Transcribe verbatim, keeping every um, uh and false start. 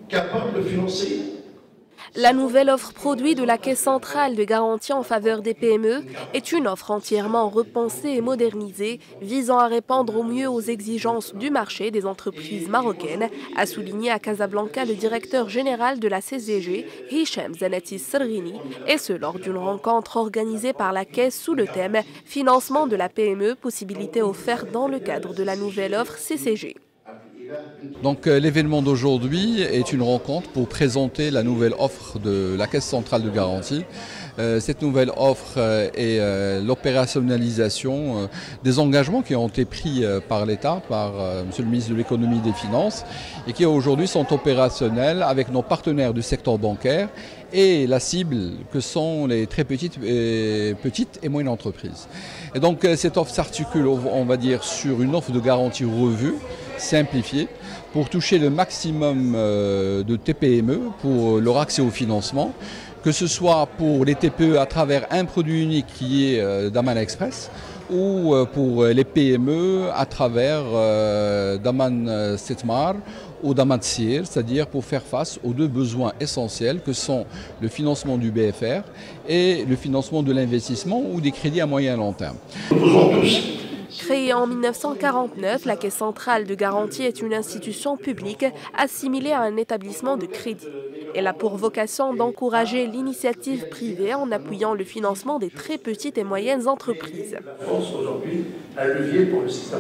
capable de financer. La nouvelle offre produit de la Caisse centrale de garantie en faveur des P M E est une offre entièrement repensée et modernisée, visant à répondre au mieux aux exigences du marché des entreprises marocaines, a souligné à Casablanca le directeur général de la C C G, Hicham Zanatis Serghini, et ce lors d'une rencontre organisée par la Caisse sous le thème « Financement de la P M E, possibilités offertes dans le cadre de la nouvelle offre C C G ». Donc euh, l'événement d'aujourd'hui est une rencontre pour présenter la nouvelle offre de la Caisse centrale de garantie. Euh, cette nouvelle offre euh, est euh, l'opérationnalisation euh, des engagements qui ont été pris euh, par l'État, par euh, Monsieur le ministre de l'économie et des finances, et qui aujourd'hui sont opérationnels avec nos partenaires du secteur bancaire et la cible que sont les très petites et, petites et moyennes entreprises. Et donc euh, cette offre s'articule, on va dire, sur une offre de garantie revue, simplifiée, pour toucher le maximum de T P M E pour leur accès au financement, que ce soit pour les T P E à travers un produit unique qui est Daman Express, ou pour les P M E à travers Daman Setmar ou Daman Tsir, c'est-à-dire pour faire face aux deux besoins essentiels que sont le financement du B F R et le financement de l'investissement ou des crédits à moyen et long terme. Créée en mille neuf cent quarante-neuf, la Caisse centrale de garantie est une institution publique assimilée à un établissement de crédit. Elle a pour vocation d'encourager l'initiative privée en appuyant le financement des très petites et moyennes entreprises.